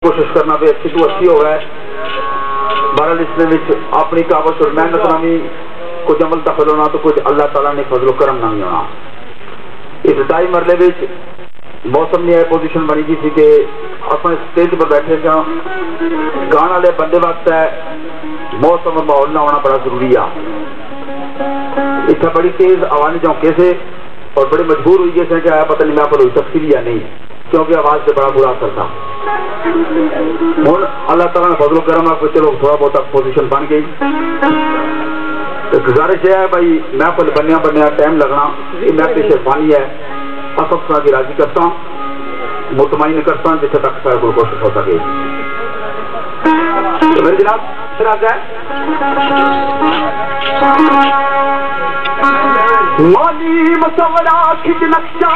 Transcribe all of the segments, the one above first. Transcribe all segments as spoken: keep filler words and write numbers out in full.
कोशिश करना भी अच्छी तो अच्छी हो गए। बहरहाल इसमें अपनी काबश और मेहनत ना भी कुछ अमल दखल होना तो कुछ अल्लाह ताला ने फजलो करम ना भी होना। इब्तदाई मरले में मौसम ने पोजिशन बनी गई थी कि अपन स्टेज पर बैठे थे, गाने वाले बंदे वक्त है मौसम और माहौल ना होना बड़ा जरूरी है। इतना बड़ी तेज आवाज झोंके से और बड़े मजबूर हुई जैसे कि आया पता नहीं मैं पर हुई तफसीली या नहीं, क्योंकि आवाज से बड़ा बुरा असर था। हूँ अल्लाह ताला ने फजलो करम आपको चलो थोड़ा बहुत पोजिशन बन गई। तो गुजारिश है भाई मैं पल बनया बनया टाइम लगना मैं शेरफानी है असफ सा की राजी करता हूँ, मुतमईन करता हूँ जिथे तक सारे को कोशिश हो सके। तो मेरे जनाब फिर आता है माली मसवरा खिच नक्शा,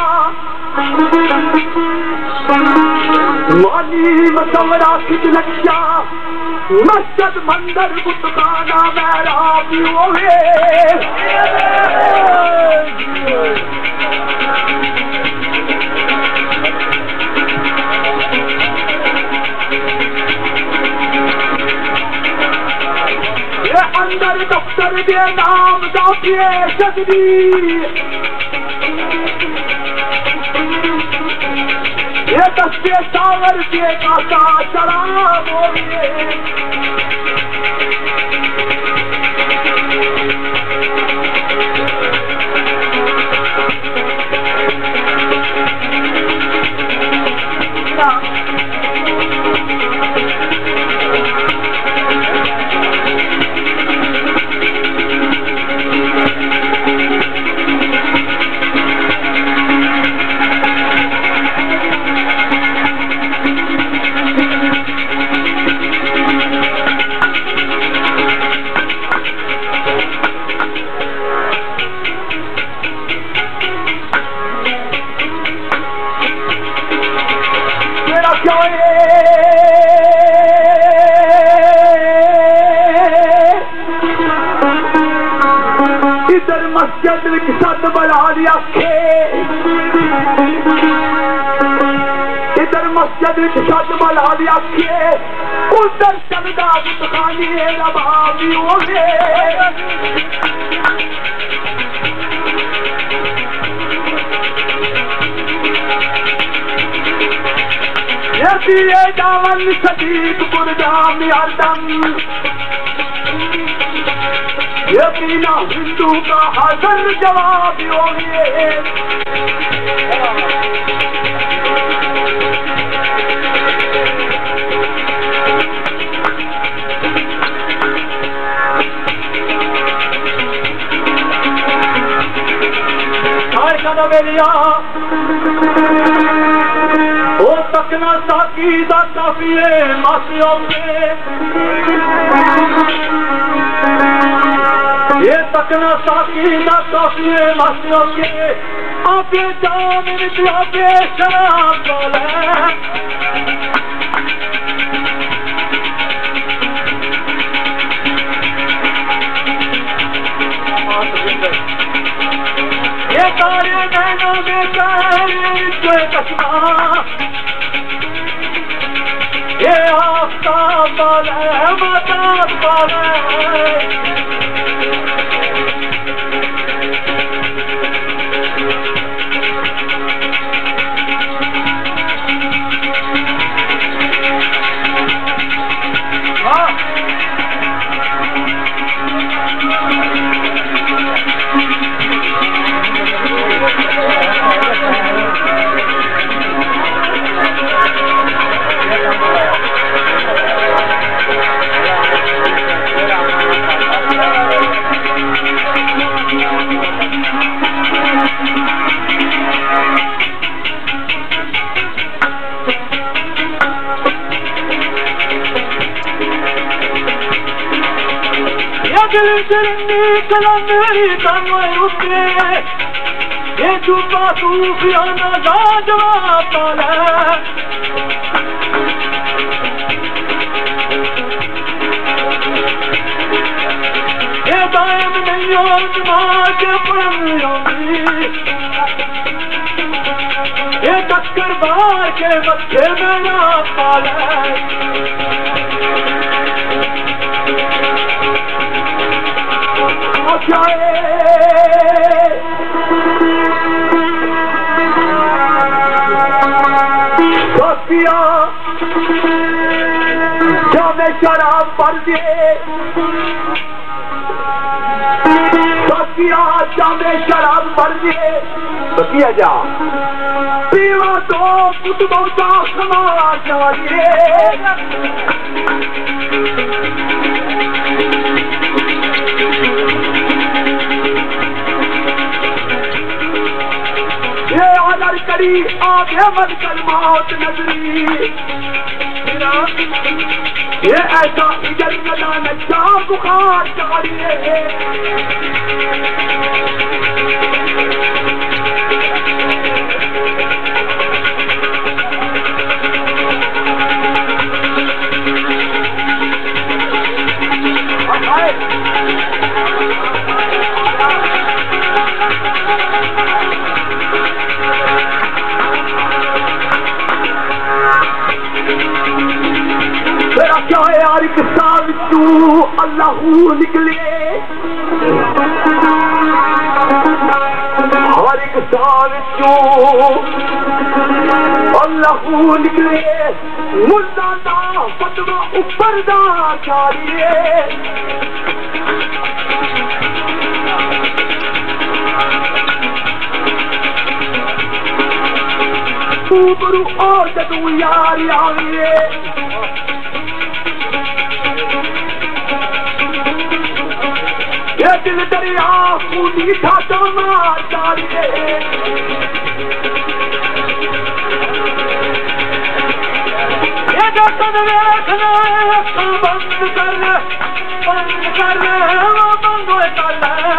माली मसवरा खिच नक्शा, मस्जिद मंदिर बुतखाना महराब होवे। ये अंदर दफ्तर के नाम दाखिए सजदी, ये दस्ते सावर के काका शराब होवे। इधर मस्जिद विच सत बड़ा आखे, इधर मस्जिद विच सत बड़ा आखे, उधर चलदा बुतखानी रबाबी होवे। ये दिए दावन सदीक गुरदाम यादम, ये बिना हिंदू का हाजिर जवाब होंगे। ओ तकना साकी दा काफिए मासियों के, ये तकना साकी दा काफिए मासियों के, आपे जाम विच आपे शराब बोले। ये तारे नैनों में कहरे कसमा, ये आफ्ताब वाले मताब वाले। मेरी कमर उसे ये चुपा सूफियाना लाजवाब पाला, ये दायम नहीं हो नमाज पढ़नी होगी, ये टक्कर बार के मत्थे मेरा पाले जाए सोफिया जामे शराब पर दिए सोफिया जामे शराब पर दिए तो किया जा पीवा तो कुतुबों का समारा चाहिए ये आदर करी आगे मत कर मौत नजरी ये ऐसा इधर कदा नशा बुखार चाहिए तेरा क्या है यार एक साल तू अल्लाह निकले हर एक साल तू अल्लाह निकले मुल्ला दा फतवा ऊपर दा चाहिए तू गुरु और जदू यार आविए ये दिल दरिया खूनी ठाटा मार चाहिए ये दर्शन देखना बंद कर बंद कर वो बंद कर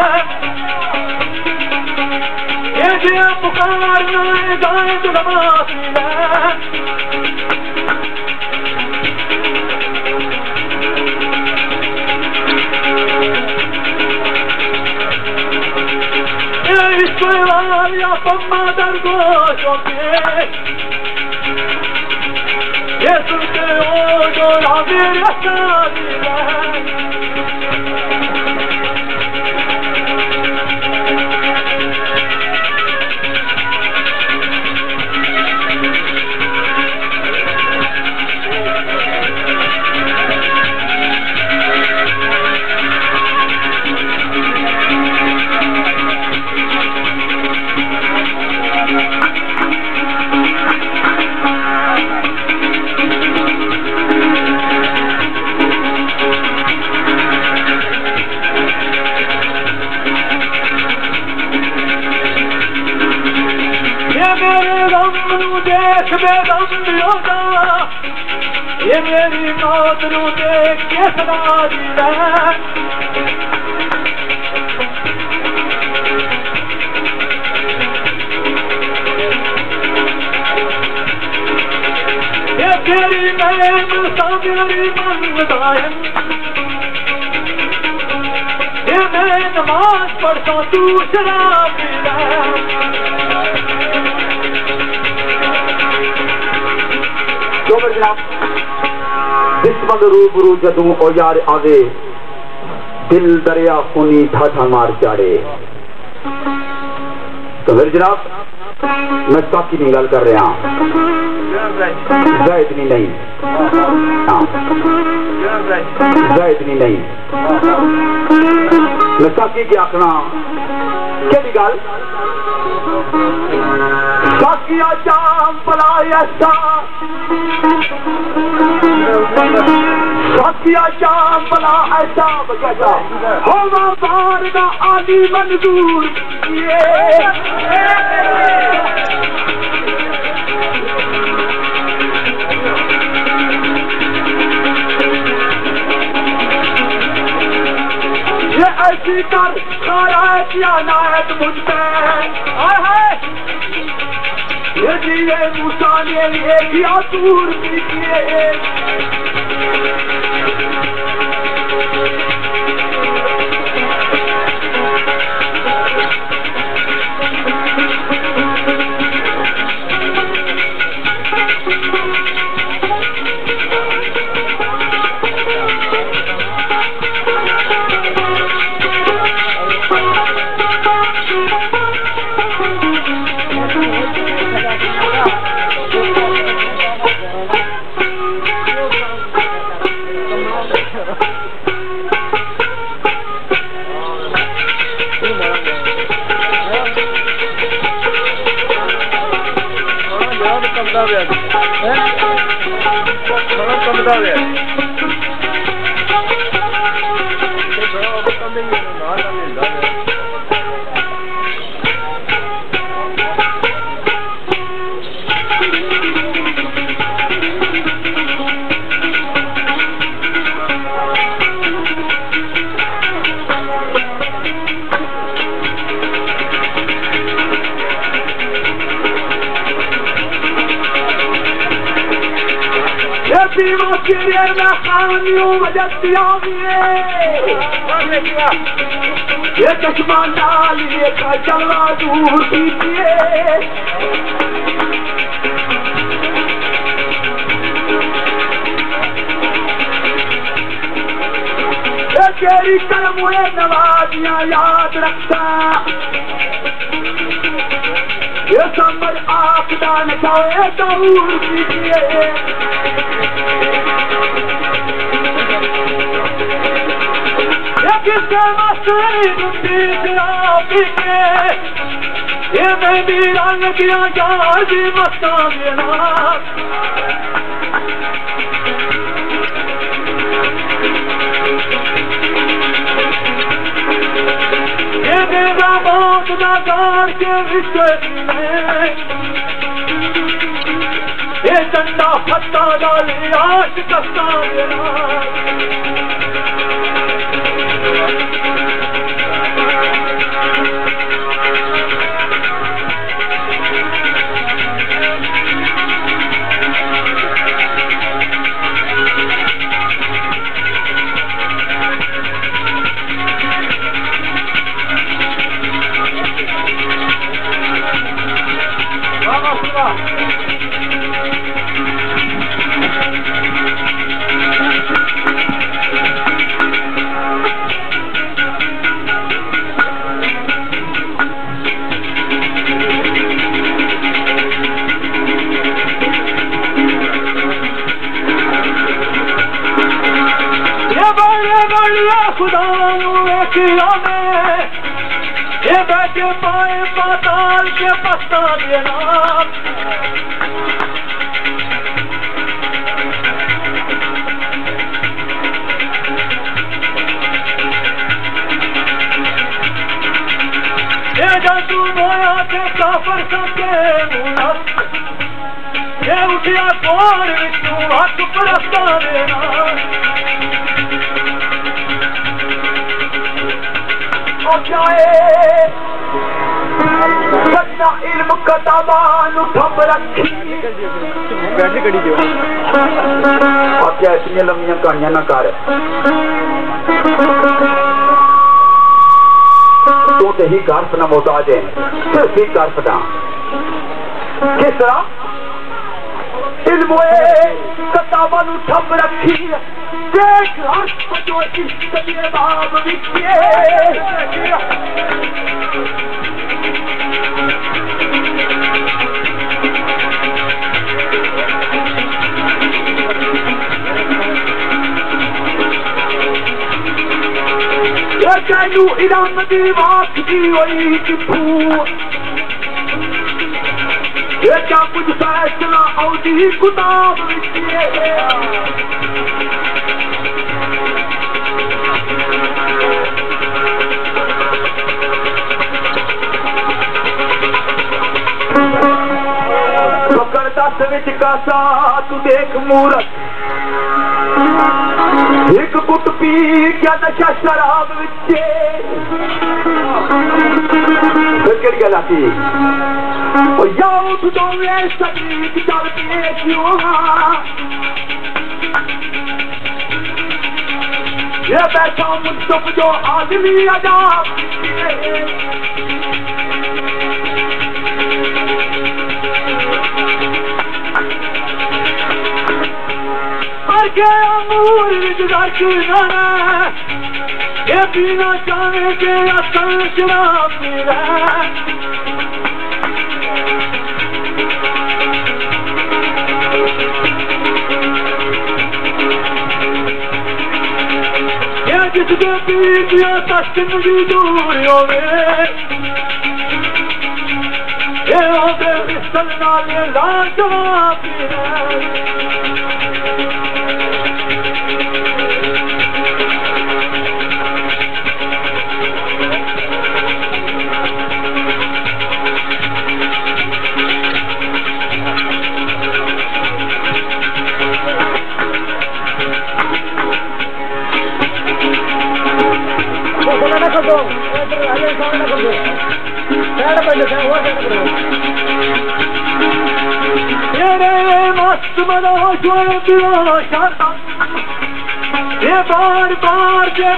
ये जे पुकारना गाए तो नमाज या पम्मा दरगोशों के ये सुनते हो जो मेरे शादी देख बेगम होगा ये मेरी मौत नू देख के सदा दी ये तेरी नैन मेरी मंगदायन ये मैं नमाज पढ़ता तू शराब पीता जनाब दुश्मन रूबरू जदू ओ यार आवे दिल दरिया खूनी ठाठा मार चाड़े तो मेरे जनाब मैं साकी की गल कर रहा इतनी नहीं इतनी नहीं मैं साकी की आखना केड़ी गल साकिया जाम पलाया सा साकिया जाम पला ऐसा बजा होवा बार का आदि मंजूर ये ऐसी कर सारा किया नायक मुझ पे ये जिए मूसा ने लिए किया दूर भी किए Querer na caminho de tiame ye kashmanali ka chala dur piye ye teri kalmoe nawaziyan yaad rakhta ye samar aaqda na chahe dur piye किसे मस्ती गुंडी के ये मैं भी रंग किया यार जी मस्ता देना ये मेरा बहुत नागार के विषय में ये चंदा फत्ता डाली आश कस्ता देना ये बैठे पाए पाताल के पस्ता देना ये जादू मोया के काफर सके मुनफ ये उठिया कौन विष्णु हक परस्ता देना सन्ना इल्म कताबान उठम रखी बैठे कड़ी जो और क्या इतनी लंबियां कहानियां ना कर तो ते ही कार फना मोहताज है सिर्फ ही कार फना किस तरह इल्म कताबान उठम रखी देख हर्ष जो इसके बाब विखे ये कहूँ इरान दी बात की वही किथू ये क्या कुछ फैसला औदी किताब विखे दस विच कासा तू देख मूरत एक गुट पी क्या नशा शराब विचे फिर केड़ी गल आती ओ याओ तू तो वे सदी चल पे क्यों ये बैठा मुस्तफ जो आदमी अजाब के अमूर गुजरना ये पीना चाहे के असल शराब पीना ये जिसके पीर दिया तस्किन भी दूर होवे ये होवे मिसल नाल लाजवाब पीना मस्त मनो ये बार बार जे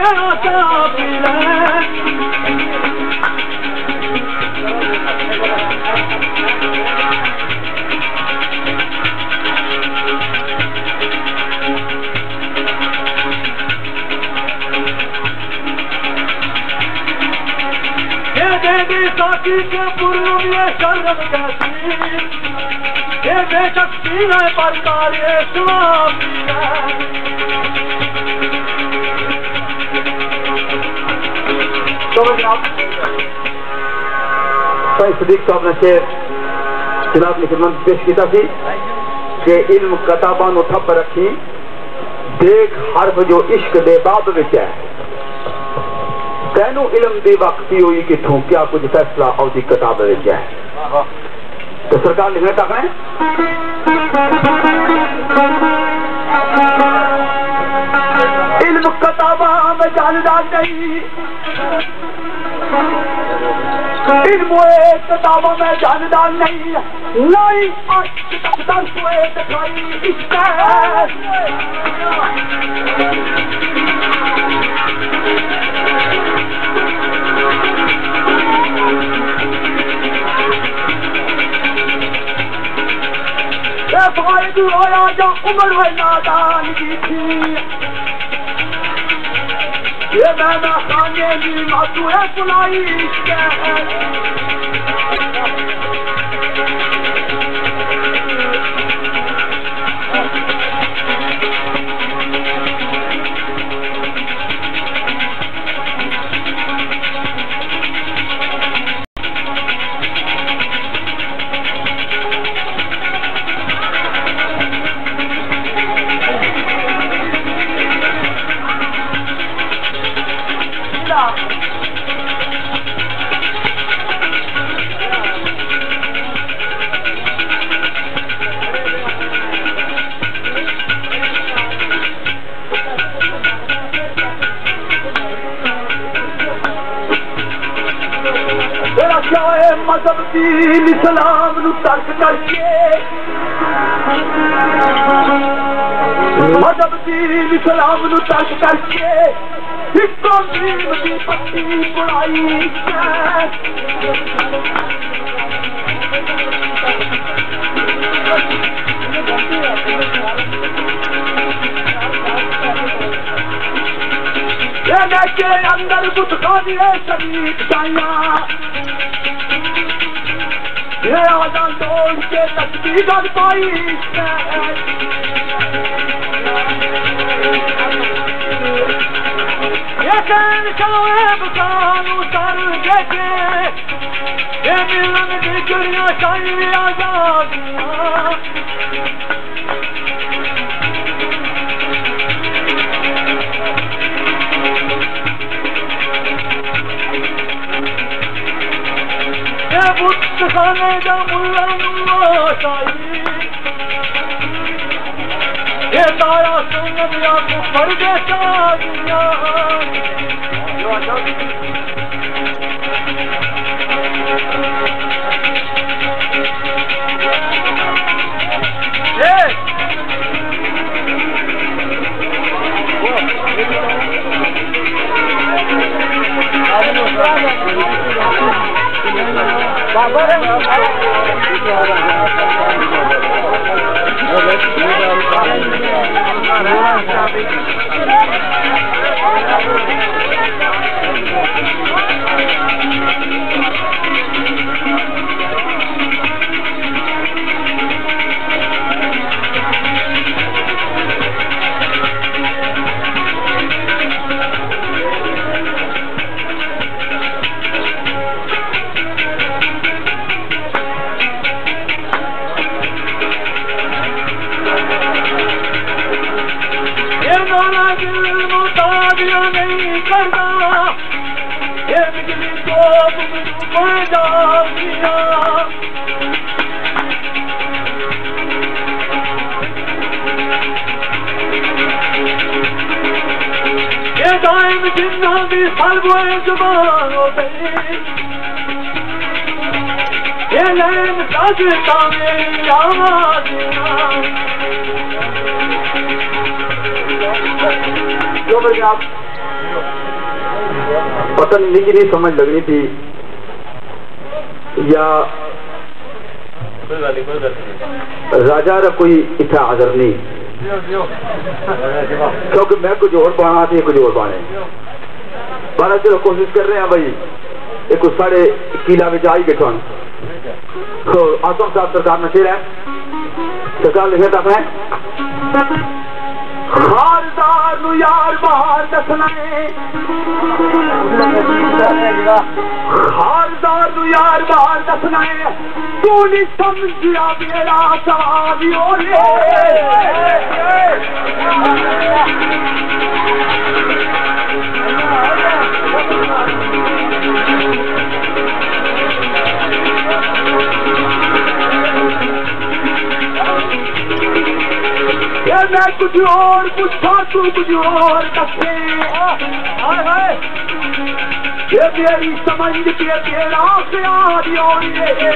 साथी के पूर्व ये शर्म कैसी ये बेशक्ति है पर कार्य स्वामी तो जनाब भाई सदीक साहब ने शेर जनाब की खिदमत पेश किया थी कि इल्म किताबां नूं ठप रखी देख हरफ जो इश्क दे बाब विच है तैनू इल्म दी वक्ती हुई किथों क्या कुछ फैसला उसकी किताब विच है तो सरकार लिखने तक है इल्म किताबा में जानदा नहीं इल्म किताबा में जानदा नहीं नहीं दस हुए दिखाई इश्क फायदू होया जो उम्र में नादान की थी ये मैंने खाने की मातू है सुनाई मजहब दीन इस्लाम नू तर्क करके मजहब दीन इस्लाम नू तर्क करके इको दीन दी पट्टी पढ़ाई के अंदर बुतखानी शरीफ जाइया ये आजान तोड़ के तस्वीर कर पाई ये कहन चलोए बुकानू सर देखे ये मिलन की जुड़िया चाहिए आजादियां बुत खाने का मुल्ला मुल्ला चाहिए ये तारा सुनिया को पड़ गया शादियां बाबा रे नहीं करना ये बिजली को पड़ जाएगा ये दाइम जिन्ना भी हलवे जुबान हो गई ये लैन साजता में आवाज जो मेरे आप पता नहीं कि नहीं समझ लगनी थी या राजा रा कोई इतना आदर नहीं क्योंकि मैं कुछ और पाना थी कुछ और पाने बारह चलो कोशिश कर रहे हैं भाई एक कुछ साढ़े किला में जाई गए तो आसम साहब सरकार में शेर है सरकार लिखे तक है खारदार नु यार बाहर दसना है खारदार नु यार बाहर दसना है तू नहीं समझिया मेरा सवाल ओले ये मैं कुछ और पूछा तू कुछ और दसे ये मेरी समझ के तेरा ख्याल और ये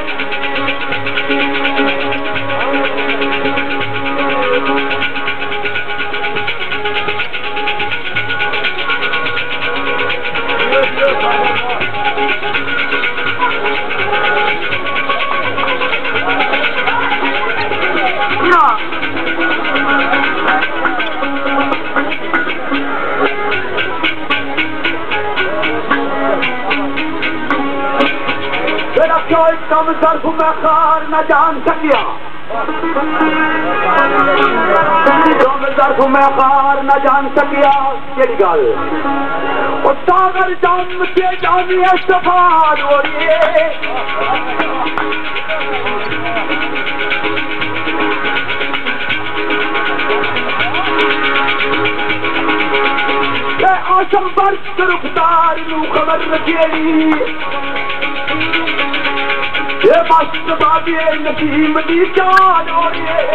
कम सर्फ में खार न जान सकिया कम सर्फ में खार न जान सकिया केड़ी गल और सागर जम के जानिए सफार हो ये आसम बर्फ रुखदार नू खबर रखेगी ये मस्त बाबी नसीम दी जान और ये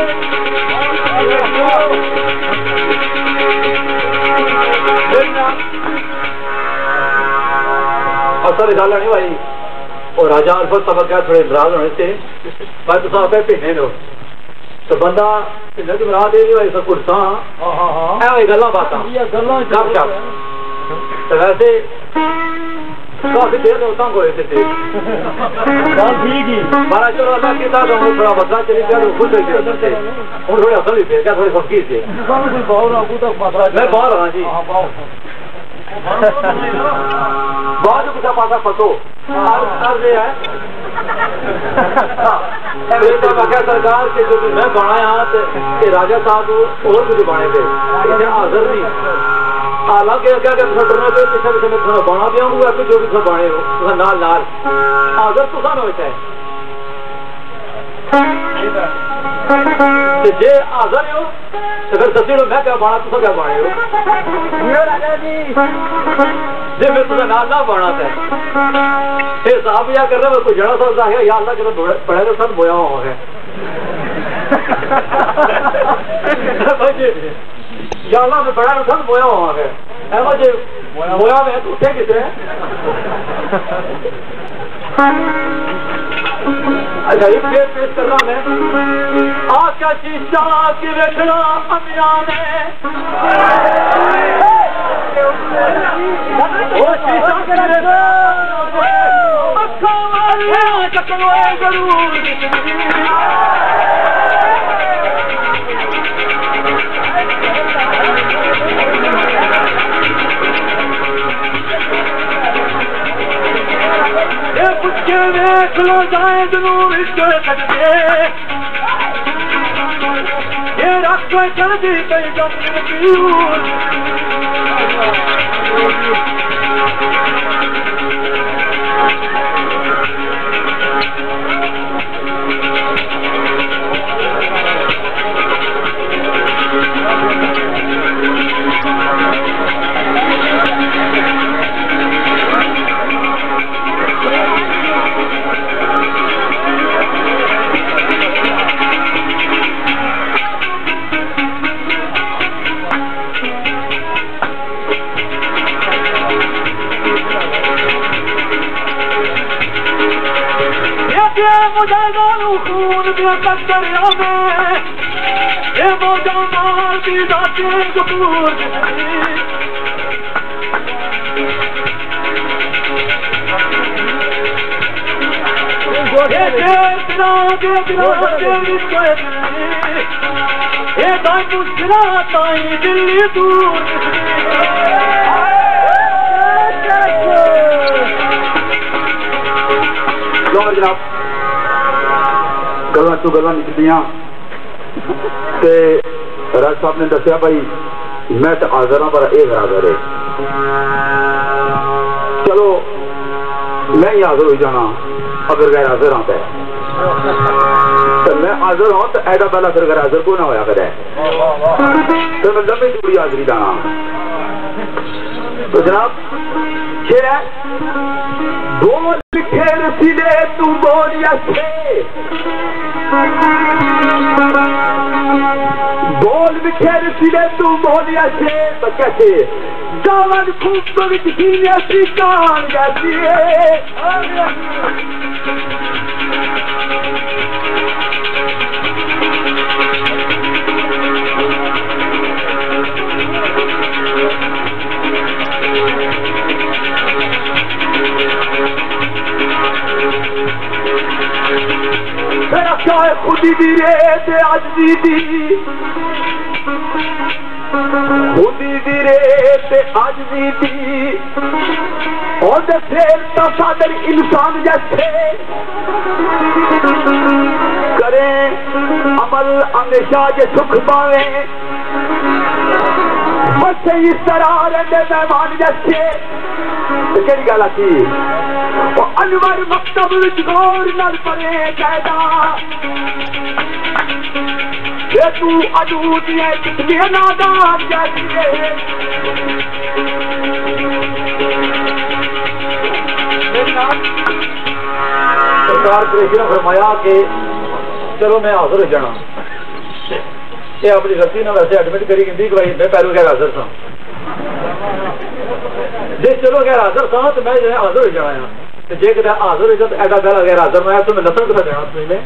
असल गल नहीं भाई और राजा अल्फत सबक क्या थोड़े नाराज होने से मैं तो साफ है पीने लो तो बंदा इन्हें तो नाराज नहीं भाई सब कुछ हाँ हाँ हाँ ऐ भाई गल्ला बात गल्ला कब कब तो वैसे काफी देर होता हूँ कोई से ठीक ही बारह चलो अल्लाह की ताकत हम थोड़ा बदला चली गया तो खुश हो गया उधर से और थोड़ी असल भी क्या थोड़ी फकीर थे मैं बाहर हाँ जी बहुत जो कुछ पासा फंसो है सरकार के जो मैं बनाया राजा साहब और कुछ बने थे हाजिर नहीं हालांकि क्या क्या डरना पे पीछे पीछे मैं थोड़ा बना दिया हूँ आपको जो भी थोड़ा बने हो नाल नाल हाजिर तो सन होता है जे हाजिर हो तो फिर दसी मैं क्या बना तुम क्या बने हो राजा जी जे मैं तुझे नाल ना बना था ये साहब या कर रहे कोई जड़ा सा है या अल्लाह के पढ़े तो सब बोया हुआ है या अल्लाह में बड़ा नुकसान बोया हुआ है ऐ मुझे बोया में तो उठे किसे अच्छा ये पेश पेश कर रहा मैं आका शीशा की रखना अमिया ने वो शीशा की रखना अक्खा वाले चकलोए जरूर के देख लो जाए जरूर इसके कटके ये रख चल दी कई जमीन पीऊर दानू खून दिया दरिया में ये मौजा मार दी जाते कपूर ये तेरा के बिना तेरी कोई ये दाई मुझरा ताई दिल्ली दूर जनाब गल्लां चो गल्लां निकलियां ते राज साहब ने दसिया भाई मैं तो हाजिर हाँ पर यह हाजिर है चलो मैं ही हाजिर हो जाना अगर गैर हाजिर हाँ तो मैं हाजिर हाँ तो ऐसा पहला फिर गैर हाजिर को ना होया करे तो मैं लंबी दूरी हाजिरी जाना तो जनाब शेर है बोल खेल सिले तू बोलिया छे बोल बिखेर सिले तू बोलिया छे तो कैसे दावन खूब विच सीने सी कान जाती है मेरा क्या है खुदी दी रेत आज दी दी खुदी दी रेत आज दी दी और फिर तो सादर इंसान जैसे करें अमल हमेशा जे सुख पावे बस इस तरह रहते मेहमान जैसे तो केड़ी गल आती अनवर मकतब गौर नल परे कैदा ये तू अदूत है कितने नादान जैसी है सरकार प्रेसिडेंट ने फरमाया कि चलो मैं हाजिर हो जाना ये अपनी गलती ना वैसे एडमिट करी गई भाई मैं पहले गैर हाजिर था जे चलो गैर हाजिर था तो मैं जो है हाजिर हो जाना है जे कि हाजिर हो जाता ऐसा गैर गैर हाजिर मैं तो मैं नफरत कर देना तुम्हें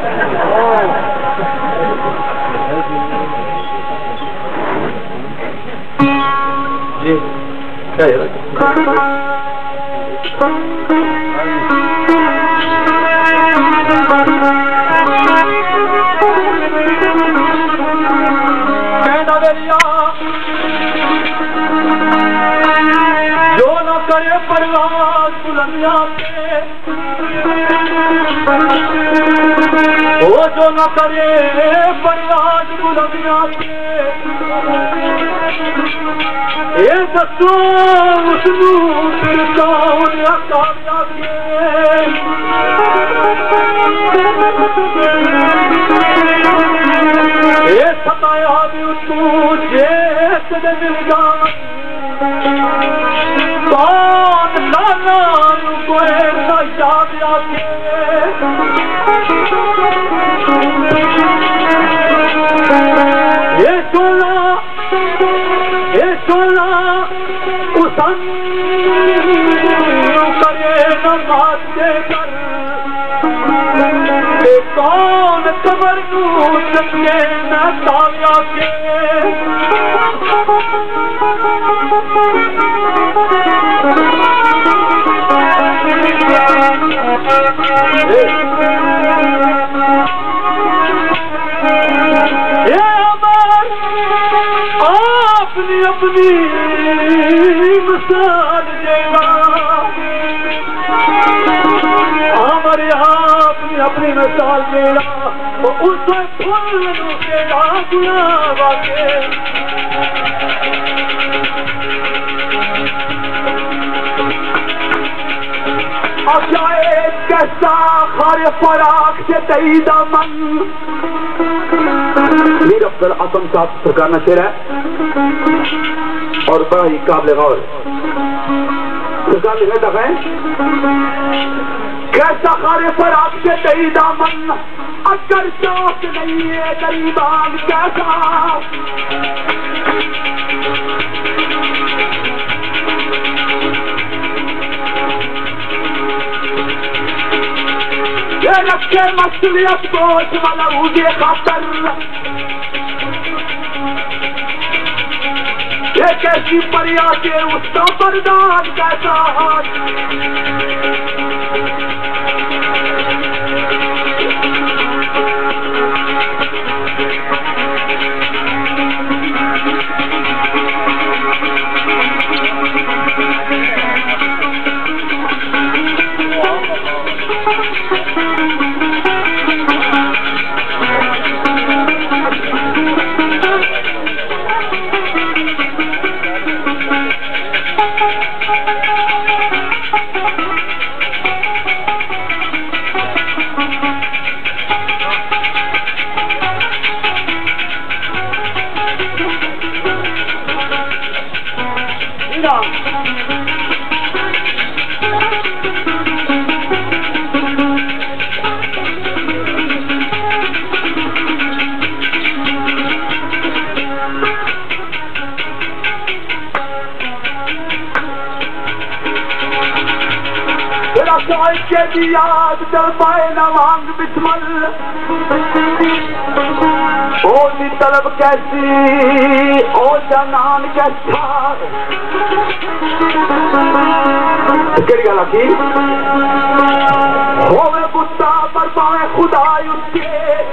जी क्या जो न करे परवाज बुलंदियां पे वो जो न करे परवाज बुलंदियां पे ये दसो उसनू फिरता उन्हें कामयाबी ये सताया भी तू जेत दे मिल जान कौन लाना कोई ना याद आके ये सोना ये सोना उसन करे नमाज दे कर कौन कमर नू चंगे न ताव्या के ये अमर अपनी अपनी मिसाल देगा हमारे अपनी अपनी मिसाल देगा उसे फूल देगा गुलाब के अजाए कैसा खारे फराक से दई दामन मीर अफजल आसम साहब सरकार ना शेर है और बड़ा ही काबिल गौर सरकार लिखा था कैसा खारे फराक से दई दामन अगर शौक नहीं है गरीबान कैसा ये न के मसलियत बोझ मलूज़े खातर एक ऐसी परिया के उसका बरदान कैसा के याद चल पाए न मांग बिस्मल ओ नी तलब कैसी ओ जनान कैसा केड़ी गल आखी होवे गुस्सा पर पावे खुदा उसके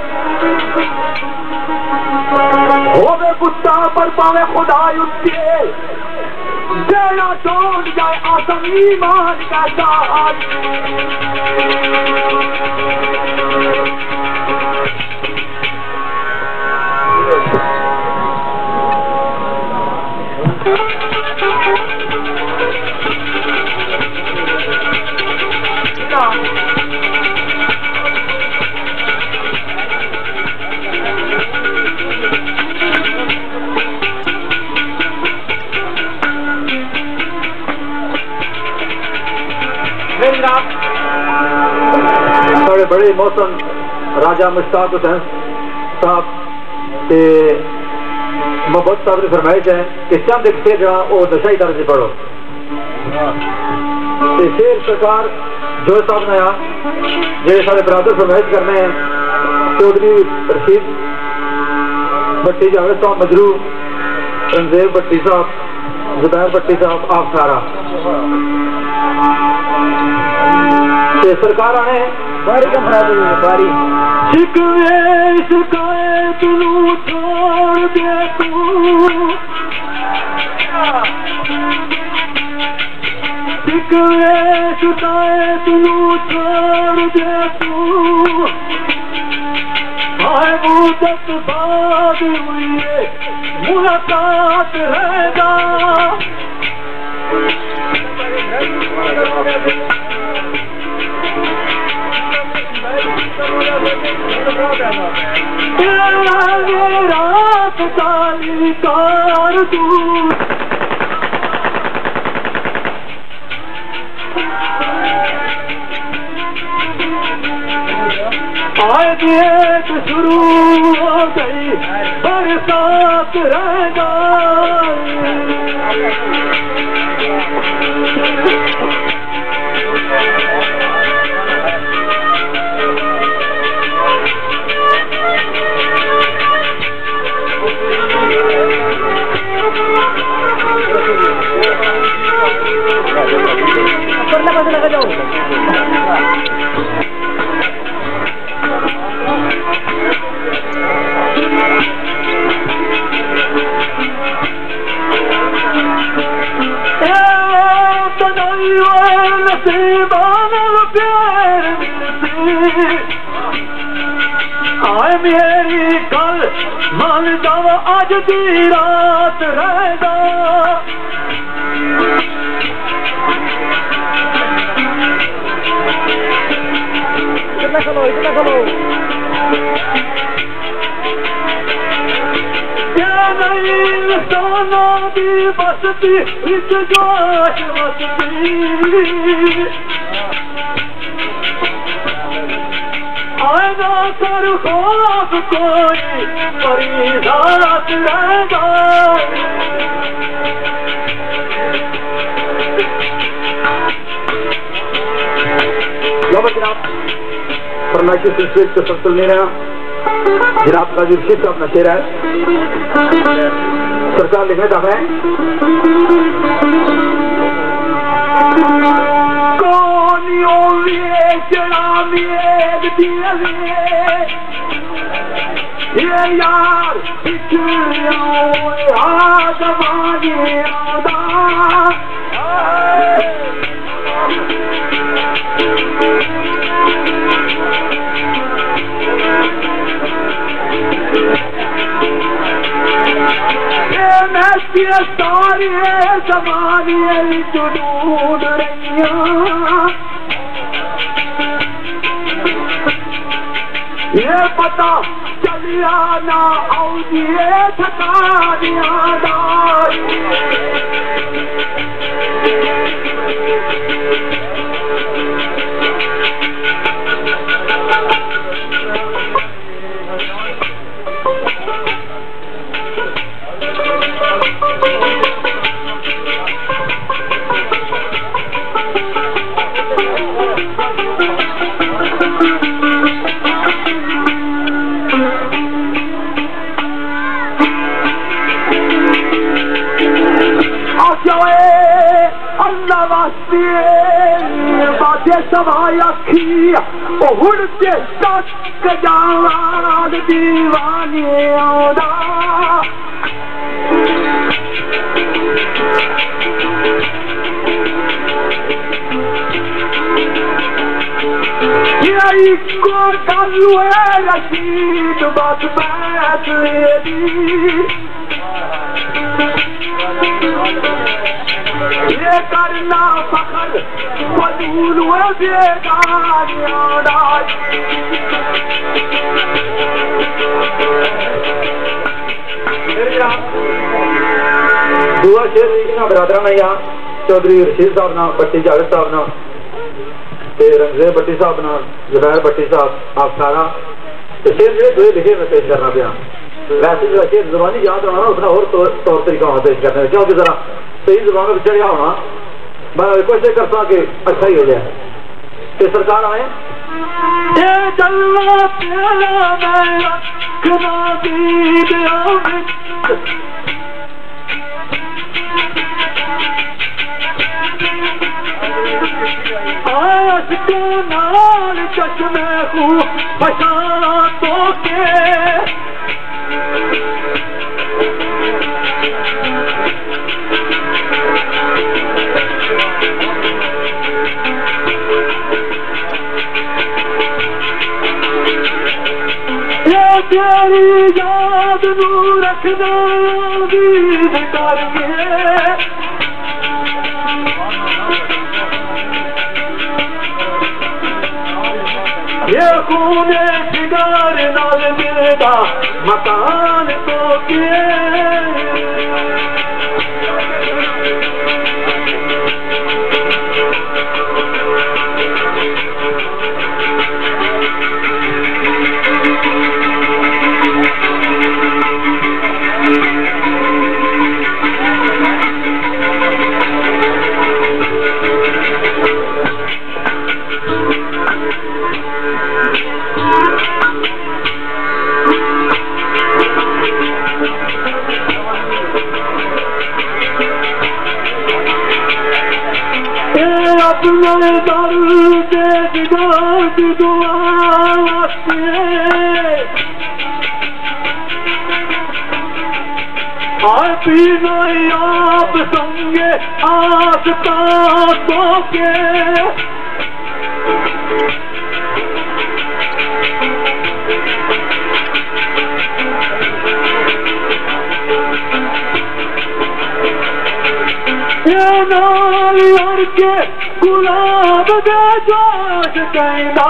होवे गुस्सा पर पावे खुदा उसके देना छोड़ जाए आसम ईमान का साथ बड़े बड़े मौसम राजा मुश्ताक हुसैन साहब ते मोहब्बत साहब की फरमाइश है कि चंद एक शेर जरा वो नशाई दर्ज से पढ़ो ते शेर सरकार जो साहब ने आ जे सारे बरादर फरमाइश करने हैं चौधरी रशीद भट्टी जावेद साहब मजरू रंजेब भट्टी साहब जुबैर भट्टी साहब आप सारा सरकार आने बारी का फरा दे बारी शिकवे शिकायत नू छोड़ दे तू शिकवे शिकायत नू छोड़ दे तू आए मुद्दत बाद हुई मुलाकात रहेगा रात काली कार दूर आज एक शुरू हो गई बरसात रहेगा लगा जाओ आए मेरी कल मान जाओ आज दी रात रहेगा इतना चलो इतना चलो क्या नहीं इंसानों की बस्ती इस जोश बस्ती आएगा कर ख्वाब कोई परिजात रहेगा लो जनाब फरमाइशी सिलसिले तसलसल में रहा जनाब काजी रशीद साहब नशेर है सरकार लिखने का है ये यार सारे जमाने जो ढूंढ रही ये पता चलिया ना आउजिए ठकानिया अल्लाह वास्ते बातें समाई रखी हुण के तक जान दीवाने आउंदा ये को गल है रशीद बात बात ये करना फखर फजूल हुए दुआ शेर लिखना बरादरा में यहाँ चौधरी रशीद साहब ना भट्टी जावेद साहब ना रंगजेब भट्टी साहब ना जुबैर भट्टी साहब आप सारा शेर जो दुए लिखे में पेश करना पिया वैसे जो शेर जुबानी याद होना उतना और तौर तरीका पेश करना क्योंकि जरा सही जुबान में चढ़िया होना मैं कोशिश करता कि अच्छा ही हो जाए कि सरकार आए आज को नाल चश्मे को बसातों के तेरी याद नू रखना दीद करके ये खूने फिगार नाल मिलदा मकान तो के अपने दर्द दिगार दुआ आए पीना आप संगे आसता तो के नाल के गुलाब दे जोश कहना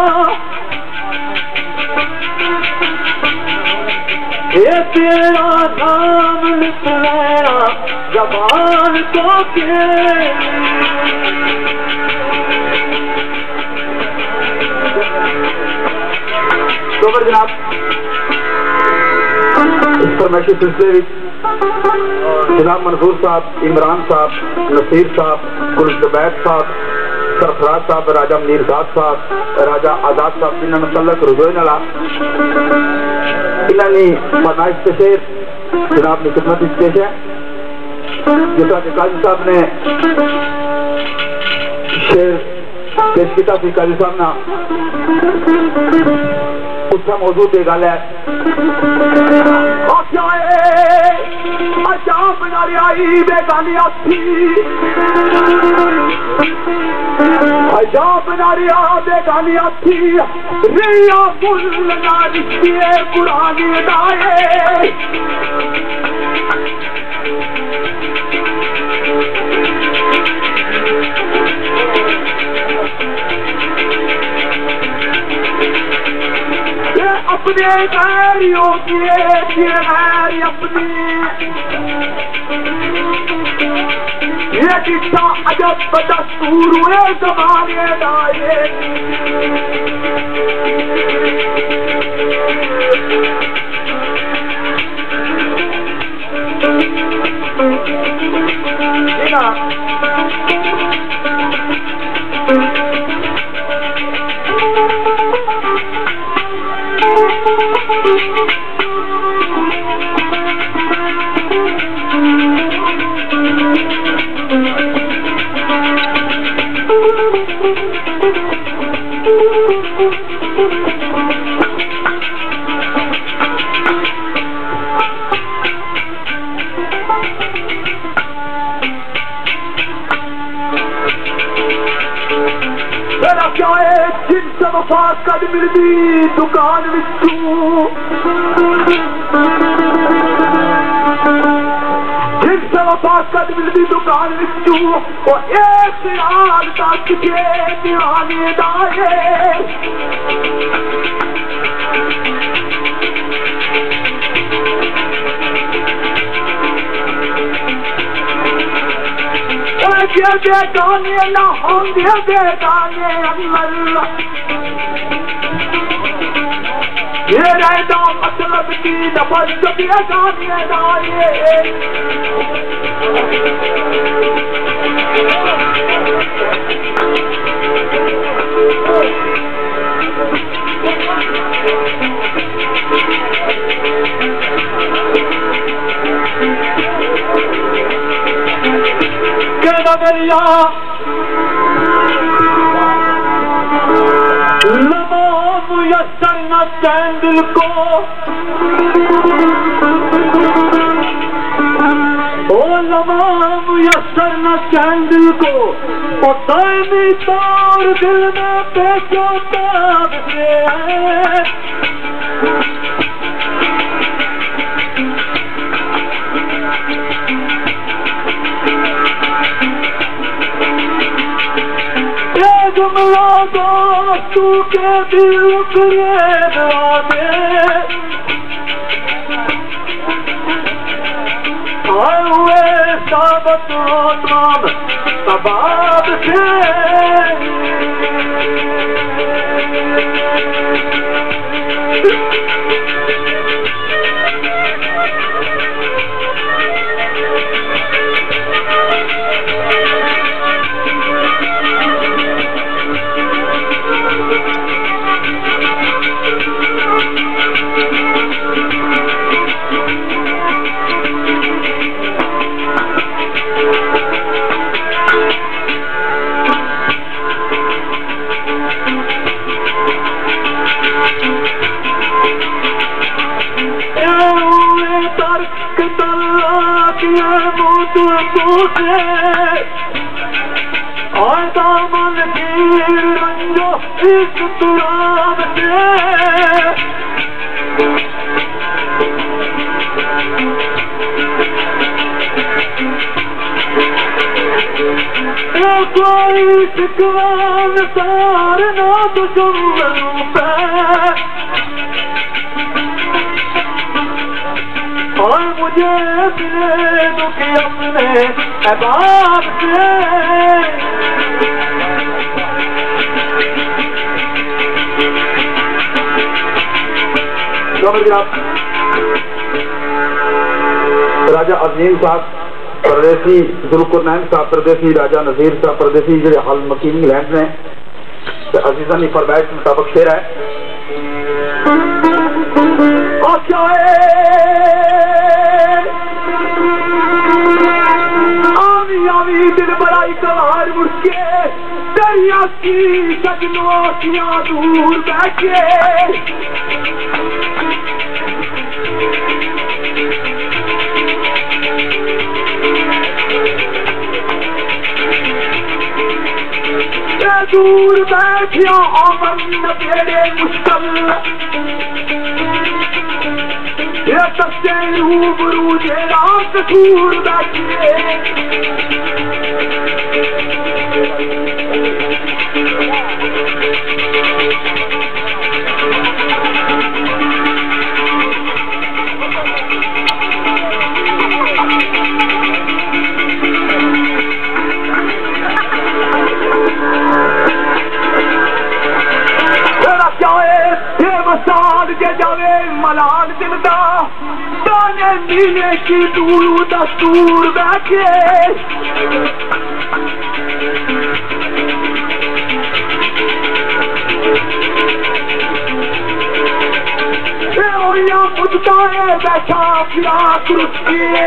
ये तेरा नाम निकलेगा जबान तो के तो फिर जनाब इस फरमाइशी सिलसिले जनाब मंसूर साहब, इमरान साहब, नसीर साहब, गुल जुबैर साहब सरफराज साहब, राजा मीरजाद साहब, राजा आजाद साहब जिन्होंने तलक रुझोए नाला इन्होंने फरमाइश से शेर जनाब की खिदमत पेश है। जिस तरह के काजी साहब ने शेर पेश किया सी काजी साहब ना उसका मौजूद ये गल है अजाब नारियाई बेगानी आथी अजाब नारिया बेगानी आथी रिया मुल नारिये पुरानी दाए अपने गैरियों की गैर अपनी ये किस्सा अजब दस्तूर हुए जमाने दाए कद मिलती दुकान जिन सब कद मिलती दुकान और एक यार तक के ध्यान दाए बेगाने ना होंगे बेगाने अल्लाह ये रहता मतलब की नफस बेगाने दाए नगरिया लबो मुयस्सर न चैन दिल को ओ लबो मुयस्सर न चैन दिल को ओ दायमी तौर दिल में बेचोता है जुमला दोस्तू के दिल करे दे आए हुए साबत तमाम सबाब से और दामन की रंजो इस तुराब से कोई शिकवान सार ना तो जुम्मनों पे और मुझे मिले दुखी अपने अहबाब से राजा अजीम साहब परदेसी जुल्कुरनैन साहब परदेसी, राजा नजीर साहब परदेसी, जो हाल मकीम इंग्लैंड ने अजीजा की फरमाइश मुताबिक शेर है। आवी आवी दिल बड़ाई कवार मुड़के दरिया की सजनों किया दूर बैठे दूर बैठिया अमन तेरे मुश्किल ये सच्चे रूबरू जेरा कसूर बैठिए के जावे मलाल दिलदा ताने नीले की दूर दस्तूर बैठे मुझता है बैठा फिरा कुर्सी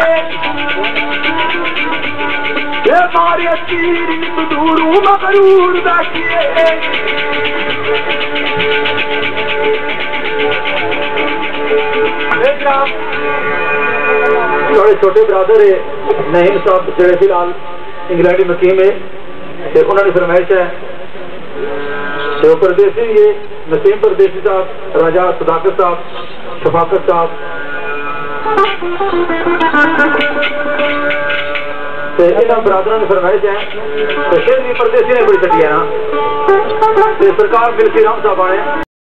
मारे तीर दूरू मगरूर बैठिए थोड़े छोटे ब्रादर है नईम साहब जो फिलहाल इंग्लैंड मकीम है, उन्होंने फरमाइश है जो परदेसी ये नसीम परदेसी साहब, राजा सदाकत साहब, शफाकत साहब इन्होंने बरादरों ने फरमाइश है तो शेर भी परदेसी ने बड़ी छड़ी है ना सरकार मिल के राम साहब आने